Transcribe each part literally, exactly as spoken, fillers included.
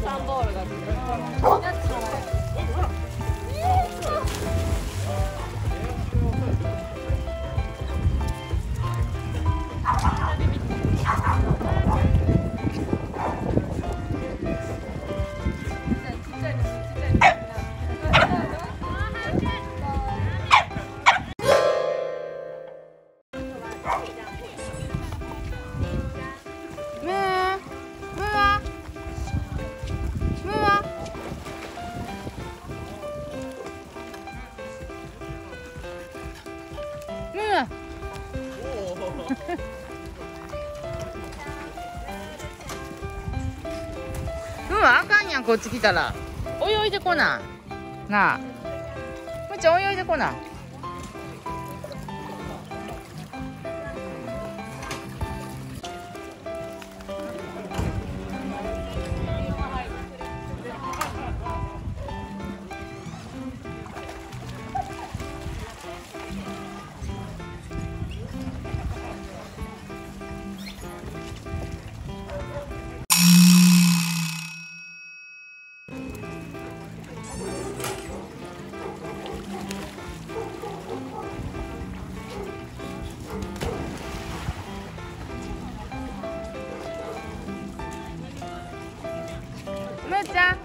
サンボールが来る。 うん、あかんやん、こっち来たら泳いでこななあ。むっちゃん泳いでこな。むーちゃん、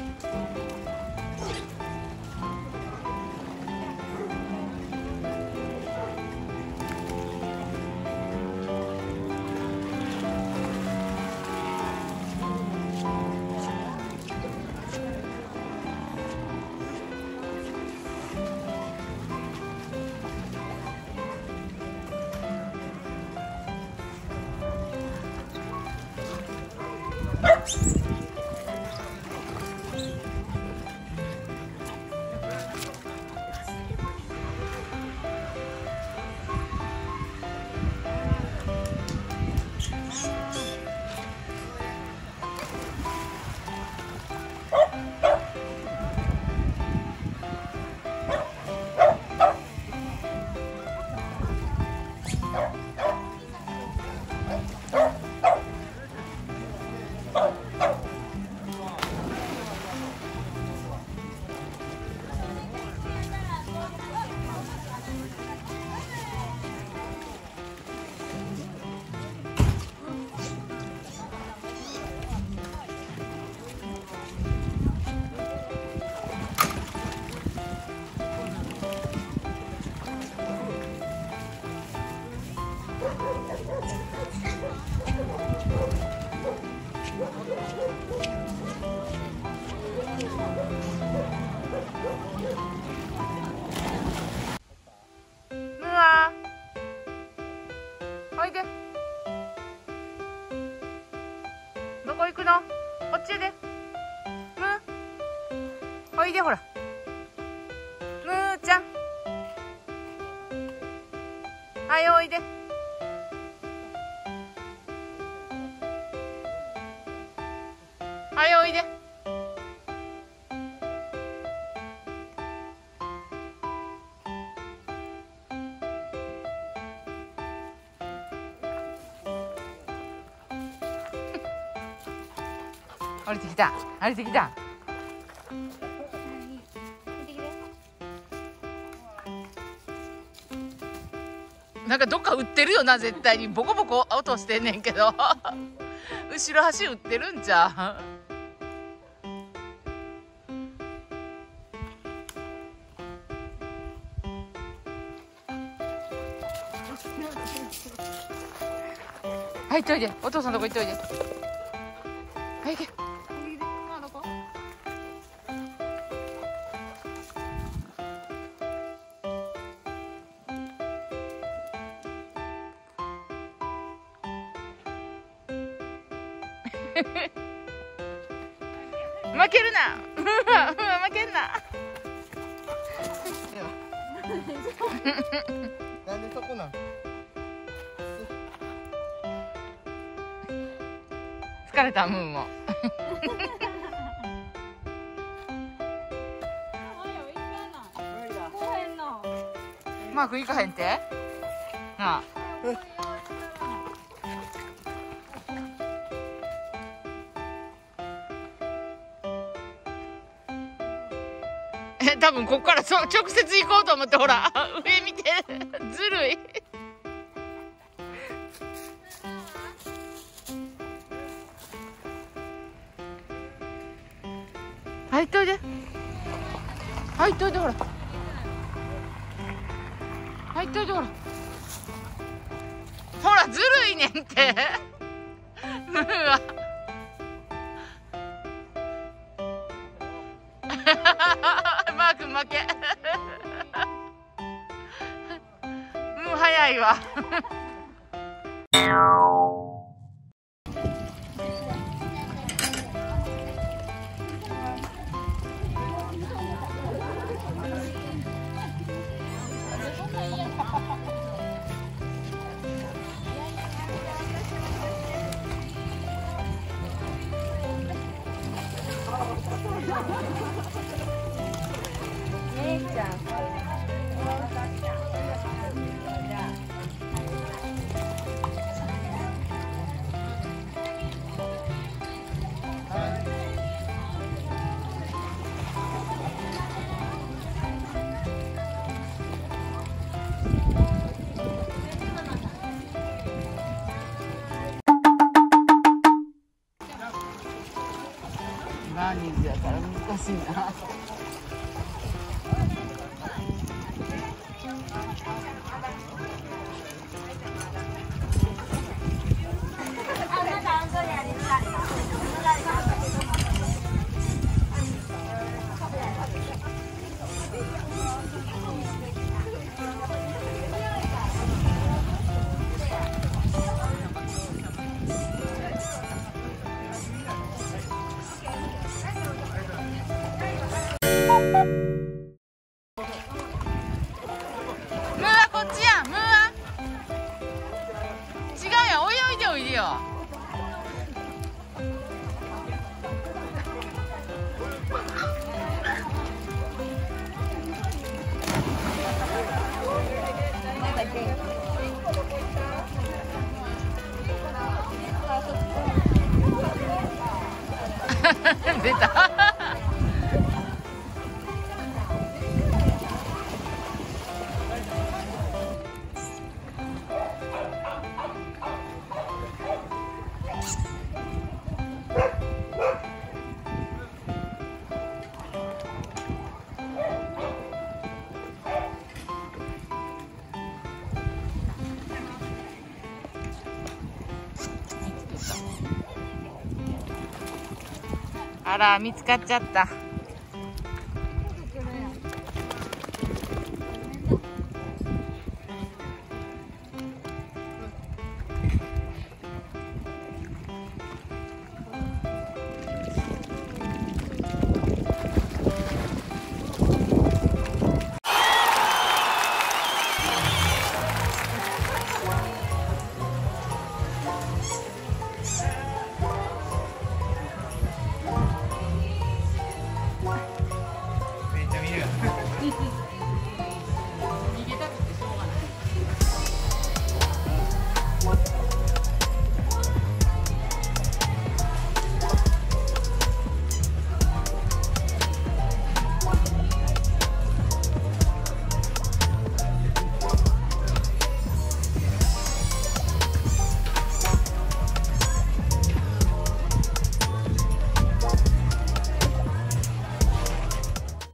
むわおいで。どこ行くの？こっちで。むおいで、ほら。むーちゃん、はい、おいで。はい、おいで。降りてきた、降りてきた。なんかどっか売ってるよな、絶対に。ボコボコ音してんねんけど後ろ端売ってるんちゃう？はい、行っといで。お父さんのとこ行っといで。はい、行け。負けるな負けんななんでそこなん？ 疲れた、ムーもマーク行かへんてなあ。 多分こっからそ直接行こうと思って、ほら上見てずるい。入っといで入っといでほら入っといでほらほらずるいねんってムーはマー君負けムー早いわ姉ちゃんラーニングやから難しいな。出たあら見つかっちゃった。